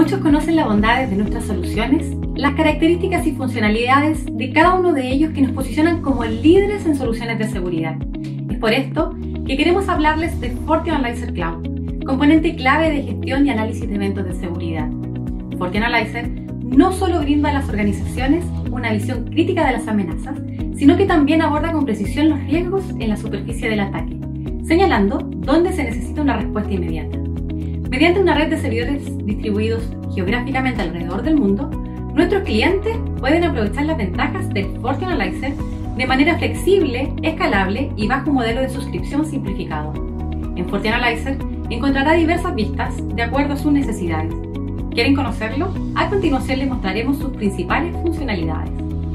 Muchos conocen las bondades de nuestras soluciones, las características y funcionalidades de cada uno de ellos que nos posicionan como líderes en soluciones de seguridad. Es por esto que queremos hablarles de FortiAnalyzer Cloud, componente clave de gestión y análisis de eventos de seguridad. FortiAnalyzer no solo brinda a las organizaciones una visión crítica de las amenazas, sino que también aborda con precisión los riesgos en la superficie del ataque, señalando dónde se necesita una respuesta inmediata. Mediante una red de servidores distribuidos geográficamente alrededor del mundo, nuestros clientes pueden aprovechar las ventajas del FortiAnalyzer de manera flexible, escalable y bajo un modelo de suscripción simplificado. En FortiAnalyzer encontrará diversas vistas de acuerdo a sus necesidades. ¿Quieren conocerlo? A continuación les mostraremos sus principales funcionalidades.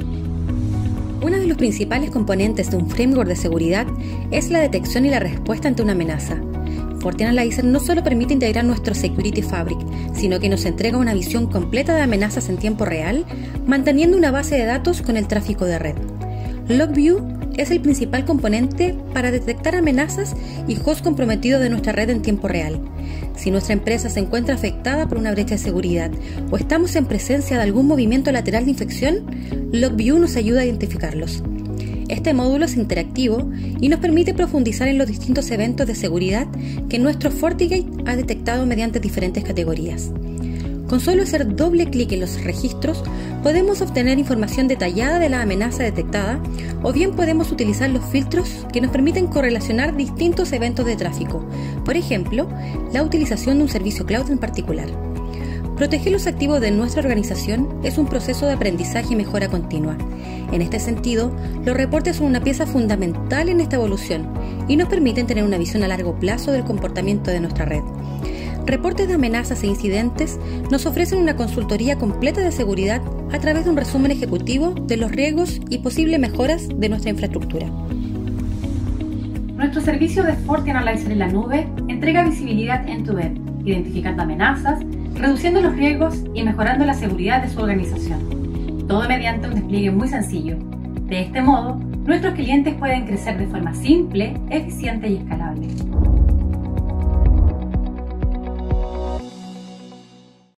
Uno de los principales componentes de un framework de seguridad es la detección y la respuesta ante una amenaza. FortiAnalyzer no solo permite integrar nuestro Security Fabric, sino que nos entrega una visión completa de amenazas en tiempo real, manteniendo una base de datos con el tráfico de red. LogView es el principal componente para detectar amenazas y host comprometidos de nuestra red en tiempo real. Si nuestra empresa se encuentra afectada por una brecha de seguridad o estamos en presencia de algún movimiento lateral de infección, LogView nos ayuda a identificarlos. Este módulo es interactivo y nos permite profundizar en los distintos eventos de seguridad que nuestro FortiGate ha detectado mediante diferentes categorías. Con solo hacer doble clic en los registros, podemos obtener información detallada de la amenaza detectada o bien podemos utilizar los filtros que nos permiten correlacionar distintos eventos de tráfico, por ejemplo, la utilización de un servicio cloud en particular. Proteger los activos de nuestra organización es un proceso de aprendizaje y mejora continua. En este sentido, los reportes son una pieza fundamental en esta evolución y nos permiten tener una visión a largo plazo del comportamiento de nuestra red. Reportes de amenazas e incidentes nos ofrecen una consultoría completa de seguridad a través de un resumen ejecutivo de los riesgos y posibles mejoras de nuestra infraestructura. Nuestro servicio de FortiAnalyzer en la nube entrega visibilidad end-to-end, identificando amenazas, reduciendo los riesgos y mejorando la seguridad de su organización. Todo mediante un despliegue muy sencillo. De este modo, nuestros clientes pueden crecer de forma simple, eficiente y escalable.